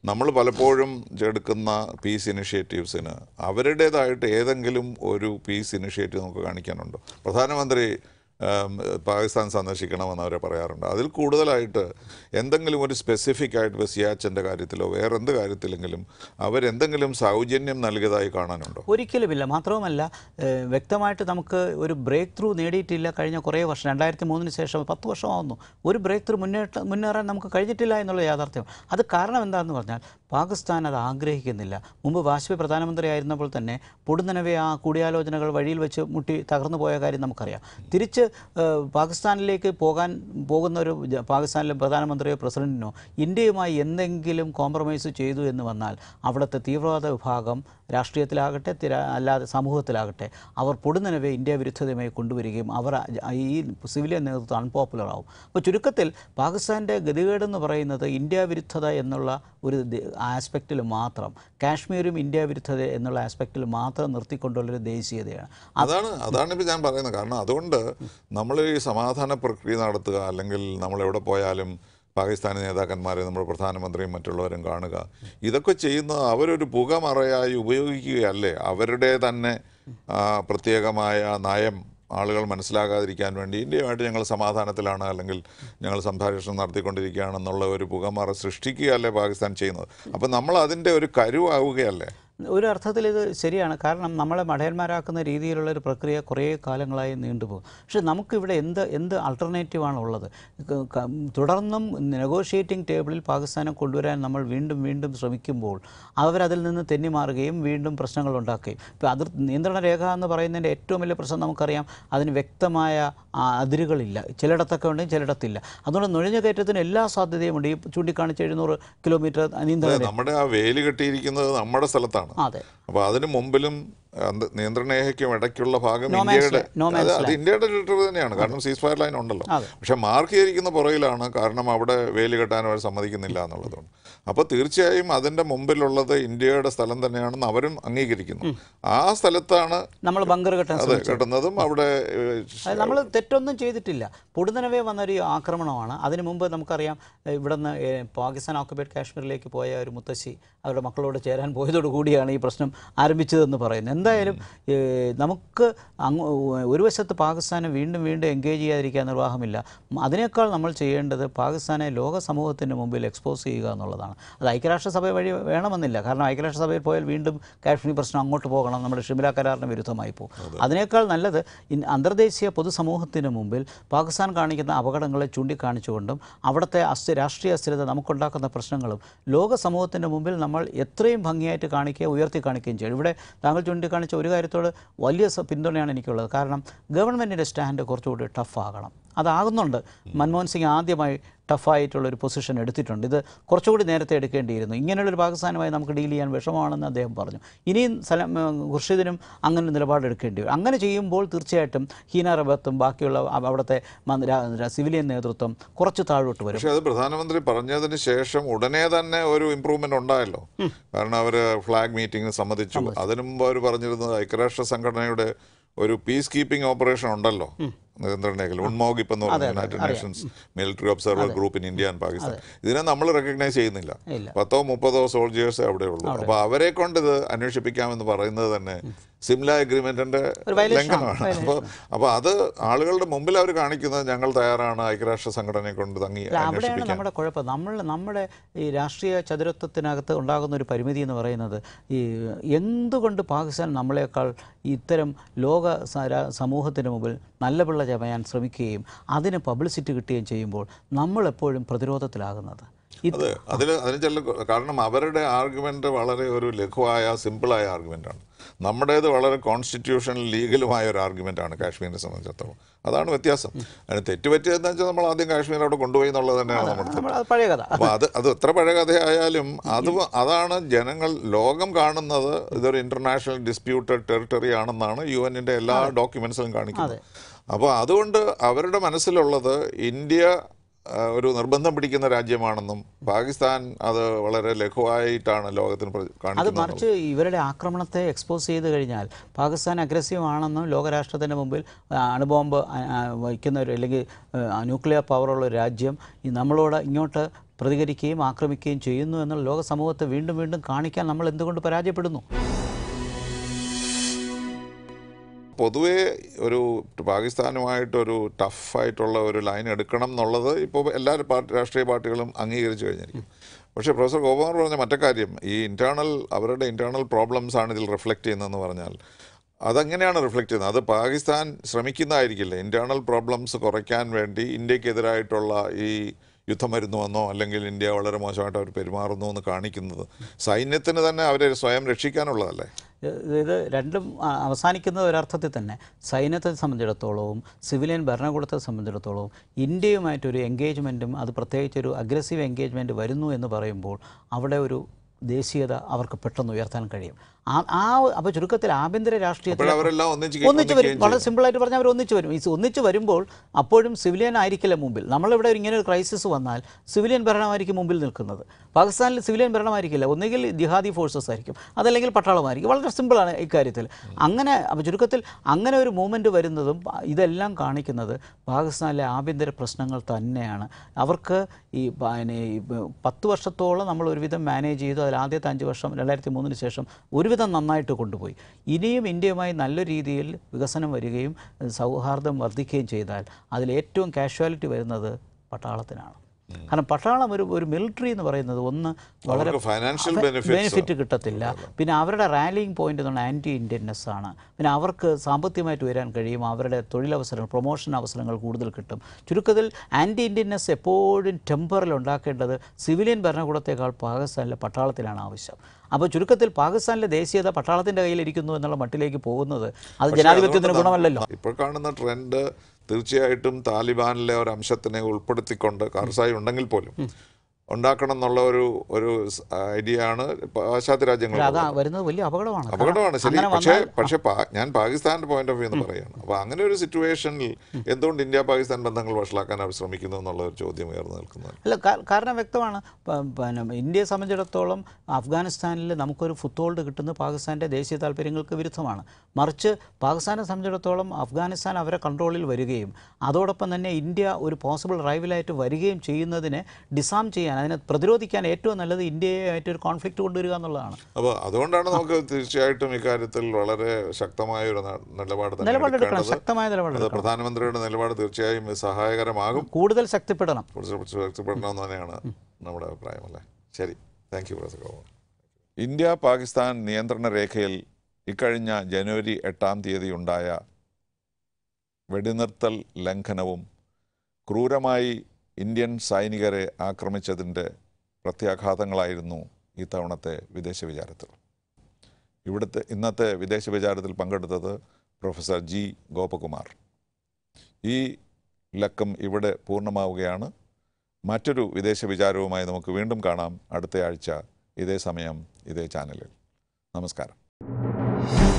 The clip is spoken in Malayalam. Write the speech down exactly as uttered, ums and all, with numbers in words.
നമ്മൾ പലപ്പോഴും എടുക്കുന്ന പീസ് ഇനിഷ്യേറ്റീവ്സിന് അവരുടേതായിട്ട് ഏതെങ്കിലും ഒരു പീസ് ഇനിഷ്യേറ്റീവ് നമുക്ക് കാണിക്കാനുണ്ടോ? പ്രധാനമന്ത്രി പാകിസ്ഥാൻ സന്ദർശിക്കണമെന്ന് അവർ പറയാറുണ്ട്. അതിൽ കൂടുതലായിട്ട് എന്തെങ്കിലും ഒരു സ്പെസിഫിക് ആയിട്ട് ഇപ്പോൾ സിയാച്ചിൻ്റെ കാര്യത്തിലോ വേറെ എന്ത് കാര്യത്തിലെങ്കിലും അവരെന്തെങ്കിലും സൗജന്യം നൽകിയതായി കാണാനുണ്ടോ? ഒരിക്കലുമില്ല. മാത്രവുമല്ല, വ്യക്തമായിട്ട് നമുക്ക് ഒരു ബ്രേക്ക് ത്രൂ നേടിയിട്ടില്ല കഴിഞ്ഞ കുറേ വർഷം. രണ്ടായിരത്തി മൂന്നിന് ശേഷം പത്ത് വർഷമാവുന്നു, ഒരു ബ്രേക്ക് ത്രൂ മുന്നേറ്റ മുന്നേറാൻ നമുക്ക് കഴിഞ്ഞിട്ടില്ല എന്നുള്ള യാഥാർത്ഥ്യം. അത് കാരണം എന്താണെന്ന് പറഞ്ഞാൽ പാകിസ്ഥാൻ അത് ആഗ്രഹിക്കുന്നില്ല. മുമ്പ് വാജ്പേയി പ്രധാനമന്ത്രി ആയിരുന്നപ്പോൾ തന്നെ പൊടുന്നനവെ ആ കൂടിയാലോചനകൾ വഴിയിൽ വെച്ച് മുട്ടി തകർന്നു പോയ കാര്യം നമുക്കറിയാം. തിരിച്ച് പാകിസ്ഥാനിലേക്ക് പോകാൻ പോകുന്ന ഒരു പാകിസ്ഥാനിലെ പ്രധാനമന്ത്രിയോ പ്രസിഡന്റിനോ ഇന്ത്യയുമായി എന്തെങ്കിലും കോംപ്രമൈസ് ചെയ്തു എന്ന് വന്നാൽ അവിടുത്തെ തീവ്രവാദ വിഭാഗം രാഷ്ട്രീയത്തിലാകട്ടെ തിര അല്ലാതെ സമൂഹത്തിലാകട്ടെ അവർ പൊടുന്നനവെ ഇന്ത്യ വിരുദ്ധതയുമായി കൊണ്ടുവരികയും അവർ ഈ സിവിലിയൻ നേതൃത്വം അൺപോപ്പുലർ ആവും. അപ്പോൾ ചുരുക്കത്തിൽ പാകിസ്ഥാൻ്റെ ഗതികേടെന്ന് പറയുന്നത് ഇന്ത്യ വിരുദ്ധത എന്നുള്ള ഒരു ആസ്പെക്റ്റിൽ മാത്രം, കാശ്മീരും ഇന്ത്യ വിരുദ്ധത എന്നുള്ള ആസ്പെക്റ്റിൽ മാത്രം നിർത്തിക്കൊണ്ടുള്ളൊരു ദേശീയതയാണ്. അതാണ് അതാണ് ഇപ്പോൾ ഞാൻ പറയുന്നത്. കാരണം അതുകൊണ്ട് നമ്മൾ ഈ സമാധാന പ്രക്രിയ നടത്തുക, അല്ലെങ്കിൽ നമ്മളെവിടെ പോയാലും പാകിസ്ഥാനി നേതാക്കന്മാരെ നമ്മുടെ പ്രധാനമന്ത്രിയും മറ്റുള്ളവരും കാണുക, ഇതൊക്കെ ചെയ്യുന്നത് അവരൊരു പുകമറയായി ഉപയോഗിക്കുകയല്ലേ? അവരുടെ തന്നെ പ്രത്യേകമായ നയം ആളുകൾ മനസ്സിലാകാതിരിക്കാൻ വേണ്ടി ഇന്ത്യയുമായിട്ട് ഞങ്ങൾ സമാധാനത്തിലാണ്, അല്ലെങ്കിൽ ഞങ്ങൾ സംഭാഷണം നടത്തിക്കൊണ്ടിരിക്കുകയാണെന്നുള്ള ഒരു പുകമറ സൃഷ്ടിക്കുകയല്ലേ പാകിസ്ഥാൻ ചെയ്യുന്നത്? അപ്പം നമ്മൾ അതിൻ്റെ ഒരു കരുവാവുകയല്ലേ? ഒരു അർത്ഥത്തിൽ ഇത് ശരിയാണ്. കാരണം നമ്മളെ മടയന്മാരാക്കുന്ന രീതിയിലുള്ളൊരു പ്രക്രിയ കുറേ കാലങ്ങളായി നീണ്ടുപോകും. പക്ഷേ നമുക്കിവിടെ എന്ത് എന്ത് ആൾട്ടർനേറ്റീവാണ് ഉള്ളത്? തുടർന്നും നെഗോഷിയേറ്റിംഗ് ടേബിളിൽ പാകിസ്ഥാനെ കൊണ്ടുവരാൻ നമ്മൾ വീണ്ടും വീണ്ടും ശ്രമിക്കുമ്പോൾ അവരതിൽ നിന്ന് തെന്നിമാറുകയും വീണ്ടും പ്രശ്നങ്ങൾ ഉണ്ടാക്കുകയും. ഇപ്പോൾ അതിർ നിയന്ത്രണ രേഖ എന്ന് പറയുന്നതിൻ്റെ ഏറ്റവും വലിയ പ്രശ്നം നമുക്കറിയാം, അതിന് വ്യക്തമായ അതിരുകളില്ല. ചിലയിടത്തൊക്കെ ഉണ്ടെങ്കിൽ ചിലയിടത്തില്ല. അതുകൊണ്ട് നുഴഞ്ഞു കയറ്റത്തിന് എല്ലാ സാധ്യതയുമുണ്ട്. ഈ ചൂണ്ടിക്കാണിച്ച എഴുന്നൂറ് കിലോമീറ്റർ നിയന്ത്രണ നമ്മുടെ ആ വേലി കെട്ടിയിരിക്കുന്നത് നമ്മുടെ സ്ഥലത്താണ്. അതെ. അപ്പോൾ അതിന് മുമ്പിലും നിയന്ത്രണ രേഖയ്ക്കും ഇടയ്ക്കുള്ള ഭാഗം ഇന്ത്യയുടെ അത് ഇന്ത്യയുടെ ടെറിട്ടറി തന്നെയാണ്. കാരണം സീസ് ഫയർ ലൈൻ ഉണ്ടല്ലോ. പക്ഷെ മാർക്ക് ചെയ്തിരിക്കുന്ന പുറകിലാണ്. കാരണം അവിടെ വേലി കെട്ടാൻ അവർ സമ്മതിക്കുന്നില്ല എന്നുള്ളതുകൊണ്ട്. അപ്പോൾ തീർച്ചയായും അതിൻ്റെ മുമ്പിലുള്ളത് ഇന്ത്യയുടെ സ്ഥലം തന്നെയാണെന്ന് അവരും അംഗീകരിക്കുന്നു. ആ സ്ഥലത്താണ് നമ്മൾ ബങ്കർ കെട്ടാൻ അതെ കെട്ടുന്നതും. അവിടെ നമ്മൾ തെറ്റൊന്നും ചെയ്തിട്ടില്ല. പൊടുന്നനവേ വന്നൊരു ആക്രമണമാണ്. അതിനു മുമ്പ് നമുക്കറിയാം, ഇവിടെ നിന്ന് പാകിസ്ഥാൻ ഓക്കുപൈഡ് കാശ്മീരിലേക്ക് പോയ ഒരു മുത്തശ്ശി അവരുടെ മക്കളോട് ചേരാൻ പോയതോടുകൂടിയാണ് ഈ പ്രശ്നം ആരംഭിച്ചതെന്ന് പറയുന്നത്. എന്തായാലും നമുക്ക് അങ്ങ് ഒരു വശത്ത് പാകിസ്ഥാനെ വീണ്ടും വീണ്ടും എൻഗേജ് ചെയ്യാതിരിക്കാൻ നിർവാഹമില്ല. അതിനേക്കാൾ നമ്മൾ ചെയ്യേണ്ടത് പാകിസ്ഥാനെ ലോക സമൂഹത്തിൻ്റെ മുമ്പിൽ എക്സ്പോസ് ചെയ്യുക എന്നുള്ളതാണ്. അത് ഐക്യരാഷ്ട്രസഭ വഴി വേണമെന്നില്ല. കാരണം ഐക്യരാഷ്ട്രസഭയിൽ പോയാൽ വീണ്ടും കാശ്മീർ പ്രശ്നം അങ്ങോട്ട് പോകണം, നമ്മുടെ ഷിംല കരാറിന് വിരുദ്ധമായി പോകും. അതിനേക്കാൾ നല്ലത് അന്തർദേശീയ പൊതുസമൂഹത്തിന് മുമ്പിൽ പാകിസ്ഥാൻ കാണിക്കുന്ന അപകടങ്ങളെ ചൂണ്ടിക്കാണിച്ചുകൊണ്ടും അവിടുത്തെ അസ്ഥി രാഷ്ട്രീയ അസ്ഥിരത നമുക്കുണ്ടാക്കുന്ന പ്രശ്നങ്ങളും ലോക സമൂഹത്തിൻ്റെ മുമ്പിൽ നമ്മൾ എത്രയും ഭംഗിയായിട്ട് കാണിക്കുകയും ഉയർത്തി കാണിക്കുകയും ചെയ്യും. ഇവിടെ താങ്കൾ ചൂണ്ടിക്കാണിച്ച ഒരു കാര്യത്തോട് വലിയ പിന്തുണയാണ് എനിക്കുള്ളത്. കാരണം ഗവൺമെൻറ്റിൻ്റെ സ്റ്റാൻഡ് കുറച്ചുകൂടി ടഫാകണം. അതാകുന്നുണ്ട്. മൻമോഹൻ സിംഗ് ആദ്യമായി ടഫായിട്ടുള്ളൊരു പൊസിഷൻ എടുത്തിട്ടുണ്ട്. ഇത് കുറച്ചുകൂടി നേരത്തെ എടുക്കേണ്ടിയിരുന്നു. ഇങ്ങനെയുള്ളൊരു പാകിസ്ഥാനുമായി നമുക്ക് ഡീൽ ചെയ്യാൻ വിഷമമാണെന്ന് അദ്ദേഹം പറഞ്ഞു. ഇനിയും സലം ഖുർഷിദിനും അങ്ങനെ നിലപാടെടുക്കേണ്ടി വരും. അങ്ങനെ ചെയ്യുമ്പോൾ തീർച്ചയായിട്ടും ഹീന റബത്തും ബാക്കിയുള്ള അവിടുത്തെ സിവിലിയൻ നേതൃത്വം കുറച്ച് താഴോട്ട് വരും. പക്ഷേ അത് പ്രധാനമന്ത്രി പറഞ്ഞതിന് ശേഷം ഉടനെ തന്നെ ഒരു ഇമ്പ്രൂവ്മെൻ്റ് ഉണ്ടായല്ലോ. കാരണം അവർ ഫ്ലാഗ് മീറ്റിംഗിന് സമ്മതിച്ചു. അതിനു മുമ്പ് അവർ പറഞ്ഞിരുന്നത് ഐക്യരാഷ്ട്ര സംഘടനയുടെ ഒരു പീസ് കീപ്പിംഗ് ഓപ്പറേഷൻ ഉണ്ടല്ലോ നിയന്ത്രണ ഉൺമോഗിപ്പ് എന്ന് പറഞ്ഞ united nations military observer group in India and Pakistan. ഇതിനെ നമ്മൾ റെക്കഗ്നൈസ് ചെയ്യുന്നില്ല. പത്തോ മുപ്പതോ സോൾജേഴ്സേ അവിടെ ഉള്ളൂ. അപ്പോൾ അവരെ കൊണ്ട് ഇത് അന്വേഷിപ്പിക്കാമെന്ന് പറയുന്നത് തന്നെ സിംല അഗ്രിമെന്റിന്റെ ലംഘനമാണ്. അപ്പോൾ അപ്പോൾ അത് ആളുകളുടെ മുമ്പിൽ അവർ കാണിക്കുന്നത് ഞങ്ങൾ തയ്യാറാണ് ഐക്യരാഷ്ട്ര സംഘടനയെ കൊണ്ട് തങ്ങി അവിടെയാണ് നമ്മുടെ കുഴപ്പം. നമ്മൾ നമ്മുടെ ഈ രാഷ്ട്രീയ ചതുരത്വത്തിനകത്ത് ഉണ്ടാകുന്ന ഒരു പരിമിതി എന്ന് പറയുന്നത് ഈ എന്തുകൊണ്ട് പാകിസ്ഥാൻ നമ്മളെക്കാൾ ഇത്തരം ലോക സമൂഹത്തിന് മുമ്പിൽ നല്ല പിള്ള ചമയാൻ ശ്രമിക്കുകയും അതിന് പബ്ലിസിറ്റി കിട്ടുകയും ചെയ്യുമ്പോൾ നമ്മളെപ്പോഴും പ്രതിരോധത്തിലാകുന്നത്. അതെ, അതിൽ അതിന് ചില കാരണം അവരുടെ ആർഗ്യുമെൻ്റ് വളരെ ഒരു ലഘുവായ സിമ്പിളായ ആർഗ്യുമെൻ്റാണ്. നമ്മുടേത് വളരെ കോൺസ്റ്റിറ്റ്യൂഷണൽ ലീഗലുമായ ഒരു ആർഗ്യുമെൻ്റാണ് കാശ്മീരിനെ സംബന്ധിച്ചിടത്തോളം. അതാണ് വ്യത്യാസം. അതിന് തെറ്റുപറ്റിയതെന്ന് വെച്ചാൽ നമ്മൾ ആദ്യം കാശ്മീർ അവിടെ കൊണ്ടുപോയി എന്നുള്ളത് തന്നെയാണ് നമ്മുടെ പഴയ കഥ. അപ്പോൾ അത് അത് എത്ര പഴയ കഥയായാലും അത് അതാണ് ജനങ്ങൾ ലോകം കാണുന്നത്. ഇതൊരു ഇൻ്റർനാഷണൽ ഡിസ്പ്യൂട്ടഡ് ടെറിട്ടറി ആണെന്നാണ് യു എന്നിൻ്റെ എല്ലാ ഡോക്യുമെൻറ്റ്സിലും കാണിക്കുന്നത്. അപ്പോൾ അതുകൊണ്ട് അവരുടെ മനസ്സിലുള്ളത് ഇന്ത്യ ഒരു നിർബന്ധം പിടിക്കുന്ന രാജ്യമാണെന്നും പാകിസ്ഥാൻ അത് വളരെ ലഘുവായിട്ടാണ് ലോകത്തിന് അത് കാണിക്കുന്നത്. മറിച്ച് ഇവരുടെ ആക്രമണത്തെ എക്സ്പോസ് ചെയ്ത് കഴിഞ്ഞാൽ പാകിസ്ഥാൻ അഗ്രസീവ് ആണെന്നും ലോകരാഷ്ട്രത്തിൻ്റെ മുമ്പിൽ അണുബോംബ് വയ്ക്കുന്ന ഒരു അല്ലെങ്കിൽ ന്യൂക്ലിയർ പവറുള്ള ഒരു രാജ്യം നമ്മളോട് ഇങ്ങോട്ട് പ്രതികരിക്കുകയും ആക്രമിക്കുകയും ചെയ്യുന്നു എന്നുള്ള ലോക സമൂഹത്തെ വീണ്ടും വീണ്ടും കാണിക്കാൻ നമ്മൾ എന്തുകൊണ്ട് പരാജയപ്പെടുന്നു? പൊതുവേ ഒരു പാകിസ്ഥാനുമായിട്ടൊരു ടഫായിട്ടുള്ള ഒരു ലൈൻ എടുക്കണം എന്നുള്ളത് ഇപ്പോൾ എല്ലാ പാർട്ടി രാഷ്ട്രീയ പാർട്ടികളും അംഗീകരിച്ചു കഴിഞ്ഞിരിക്കും. പക്ഷേ പ്രൊഫസർ ഗോപകുമാർ പറഞ്ഞ മറ്റേ കാര്യം, ഈ ഇൻറ്റേർണൽ അവരുടെ ഇൻറ്റേർണൽ പ്രോബ്ലംസ് ആണ് ഇതിൽ റിഫ്ലക്റ്റ് ചെയ്യുന്നതെന്ന് പറഞ്ഞാൽ അതെങ്ങനെയാണ് റിഫ്ലക്റ്റ് ചെയ്യുന്നത്? അത് പാകിസ്ഥാൻ ശ്രമിക്കുന്നതായിരിക്കില്ല ഇൻറ്റേർണൽ പ്രോബ്ലംസ് കുറയ്ക്കാൻ വേണ്ടി ഇന്ത്യക്കെതിരായിട്ടുള്ള ഈ യുദ്ധം വരുന്നുവെന്നോ അല്ലെങ്കിൽ ഇന്ത്യ വളരെ മോശമായിട്ട് അവർ പെരുമാറുന്നു എന്ന് കാണിക്കുന്നത് സൈന്യത്തിന് തന്നെ അവരെ സ്വയം രക്ഷിക്കാനുള്ളതല്ലേ? ഇത് രണ്ടും അവസാനിക്കുന്നത് ഒരർത്ഥത്തിൽ തന്നെ സൈന്യത്തെ സംബന്ധിച്ചിടത്തോളവും സിവിലിയൻ ഭരണകൂടത്തെ സംബന്ധിച്ചിടത്തോളവും ഇന്ത്യയുമായിട്ടൊരു എൻഗേജ്മെൻറ്റും അത് പ്രത്യേകിച്ചൊരു അഗ്രസീവ് എൻഗേജ്മെൻറ്റ് വരുന്നു എന്ന് പറയുമ്പോൾ അവിടെ ഒരു ദേശീയത അവർക്ക് പെട്ടെന്ന് ഉയർത്താൻ കഴിയും. ആ ആ അപ്പോൾ ചുരുക്കത്തിൽ ആഭ്യന്തര രാഷ്ട്രീയത്തിൽ ഒന്നിച്ച് വരും. വളരെ സിമ്പിളായിട്ട് പറഞ്ഞാൽ അവർ ഒന്നിച്ച് വരും. ഈ ഒന്നിച്ച് വരുമ്പോൾ അപ്പോഴും സിവിലിയൻ ആയിരിക്കില്ല മുമ്പിൽ. നമ്മളിവിടെ ഇങ്ങനെ ഒരു ക്രൈസിസ് വന്നാൽ സിവിലിയൻ ഭരണമായിരിക്കും മുമ്പിൽ നിൽക്കുന്നത്. പാകിസ്ഥാനിൽ സിവിലിയൻ ഭരണമായിരിക്കില്ല, ഒന്നുകിൽ ജിഹാദി ഫോഴ്സസ് ആയിരിക്കും, അതല്ലെങ്കിൽ പട്ടാളമായിരിക്കും. വളരെ സിമ്പിളാണ് ഇക്കാര്യത്തിൽ. അങ്ങനെ അപ്പോൾ ചുരുക്കത്തിൽ അങ്ങനെ ഒരു മൂവ്മെൻറ്റ് വരുന്നതും ഇതെല്ലാം കാണിക്കുന്നത് പാകിസ്ഥാനിലെ ആഭ്യന്തര പ്രശ്നങ്ങൾ തന്നെയാണ്. അവർക്ക് ഈ പിന്നെ പത്ത് വർഷത്തോളം നമ്മൾ ഒരുവിധം മാനേജ് ചെയ്തു. അതിൽ ആദ്യത്തെ അഞ്ച് വർഷം രണ്ടായിരത്തി മൂന്നിന് ശേഷം ഒരുവിധം നന്നായിട്ട് കൊണ്ടുപോയി. ഇനിയും ഇന്ത്യയുമായി നല്ല രീതിയിൽ വികസനം വരികയും സൗഹാർദ്ദം വർദ്ധിക്കുകയും ചെയ്താൽ അതിലേറ്റവും കാഷ്വാലിറ്റി വരുന്നത് പട്ടാളത്തിനാണ്. കാരണം പട്ടാളം ഒരു ഒരു മിലിറ്ററി എന്ന് പറയുന്നത് ഒന്ന് വളരെ ഫൈനാൻഷ്യൽ ബെനിഫിറ്റ് കിട്ടത്തില്ല. പിന്നെ അവരുടെ റാലിയിങ് പോയിന്റ് എന്ന് പറഞ്ഞാൽ ആൻറ്റി ഇന്ത്യൻനെസ് ആണ്. പിന്നെ അവർക്ക് സാമ്പത്തികമായിട്ട് വരാൻ കഴിയും. അവരുടെ തൊഴിലവസരങ്ങൾ, പ്രൊമോഷൻ അവസരങ്ങൾ കൂടുതൽ കിട്ടും. ചുരുക്കത്തിൽ ആൻറ്റി ഇന്ത്യൻനെസ് എപ്പോഴും ടെമ്പറിൽ ഉണ്ടാക്കേണ്ടത് സിവിലിയൻ ഭരണകൂടത്തേക്കാൾ പാകിസ്ഥാനിലെ പട്ടാളത്തിലാണ് ആവശ്യം. അപ്പോൾ ചുരുക്കത്തിൽ പാകിസ്ഥാനിലെ ദേശീയത പട്ടാളത്തിൻ്റെ കയ്യിലിരിക്കുന്നു എന്നുള്ള മട്ടിലേക്ക് പോകുന്നത് അത് ജനാധിപത്യത്തിന് ഗുണമല്ലല്ലോ. ഇപ്പോൾ കാണുന്ന ട്രെൻഡ് തീർച്ചയായിട്ടും താലിബാനിലെ ഒരു അംശത്തിനെ ഉൾപ്പെടുത്തിക്കൊണ്ട് കാർസായി ഉണ്ടെങ്കിൽ പോലും ഉണ്ടാക്കണം എന്നുള്ള ഒരു ഒരു ഐഡിയ ആണ് പാശ്ചാത്യ രാജ്യങ്ങൾ. വരുന്നത് വലിയ അപകടമാണ്. അപകടമാണ് ശരി. പക്ഷേ പക്ഷേ ഞാൻ പാകിസ്ഥാന്റെ പോയിന്റ് ഓഫ് വ്യൂ എന്ന് പറയുകയാണ്. അപ്പോൾ അങ്ങനെ ഒരു സിറ്റുവേഷനിൽ എന്തുകൊണ്ട് ഇന്ത്യ പാകിസ്ഥാൻ ബന്ധങ്ങൾ വഷളാക്കാൻ അവർ ശ്രമിക്കുന്നു എന്നുള്ള ഒരു ചോദ്യം ഉയർന്നു നിൽക്കുന്നത്. അല്ല, കാരണം വ്യക്തമാണ്. പിന്നെ ഇന്ത്യയെ സംബന്ധിച്ചിടത്തോളം അഫ്ഗാനിസ്ഥാനിൽ നമുക്കൊരു ഫുട് ഹോൾഡ് കിട്ടുന്നത് പാകിസ്ഥാൻ്റെ ദേശീയ താല്പര്യങ്ങൾക്ക് വിരുദ്ധമാണ്. മറിച്ച് പാകിസ്ഥാനെ സംബന്ധിച്ചിടത്തോളം അഫ്ഗാനിസ്ഥാൻ അവരെ കൺട്രോളിൽ വരികയും അതോടൊപ്പം തന്നെ ഇന്ത്യ ഒരു പോസിബിൾ റൈവലായിട്ട് വരികയും ചെയ്യുന്നതിനെ ഡിസാം ചെയ്യാൻ, അതിനെ പ്രതിരോധിക്കാൻ ഏറ്റവും നല്ലത് ഇന്ത്യയായിട്ട് ഒരു കോൺഫ്ലിക്റ്റ് കൊണ്ടുവരിക എന്നുള്ളതാണ്. അപ്പോൾ അതുകൊണ്ടാണ് നമുക്ക് തീർച്ചയായിട്ടും ഇക്കാര്യത്തിൽ വളരെ ശക്തമായ ഒരു നിലപാട് നിലപാടെടുക്കണം, ശക്തമായ നിലപാട്. പ്രധാനമന്ത്രിയുടെ നിലപാട് തീർച്ചയായും സഹായകരമാകും. കൂടുതൽ ശക്തിപ്പെടണം കൂടുതൽ ശക്തിപ്പെടണം എന്ന് തന്നെയാണ് നമ്മുടെ അഭിപ്രായം. അല്ലേ? ശരി, thank you professor Gopakumar. India Pakistan നിയന്ത്രണ രേഖയിൽ ഇക്കഴിഞ്ഞ ജനുവരി എട്ടാം തീയതി ഉണ്ടായ വെടിനിർത്തൽ ലംഘനവും ക്രൂരമായി ഇന്ത്യൻ സൈനികരെ ആക്രമിച്ചതിൻ്റെ പ്രത്യാഘാതങ്ങളായിരുന്നു ഇത്തവണത്തെ വിദേശ വിചാരത്തിൽ. ഇവിടുത്തെ ഇന്നത്തെ വിദേശ വിചാരത്തിൽ പങ്കെടുത്തത് പ്രൊഫസർ ജി ഗോപകുമാർ. ഈ ലക്കം ഇവിടെ പൂർണ്ണമാവുകയാണ്. മറ്റൊരു വിദേശ വിചാരവുമായി നമുക്ക് വീണ്ടും കാണാം അടുത്തയാഴ്ച ഇതേ സമയം ഇതേ ചാനലിൽ. നമസ്കാരം.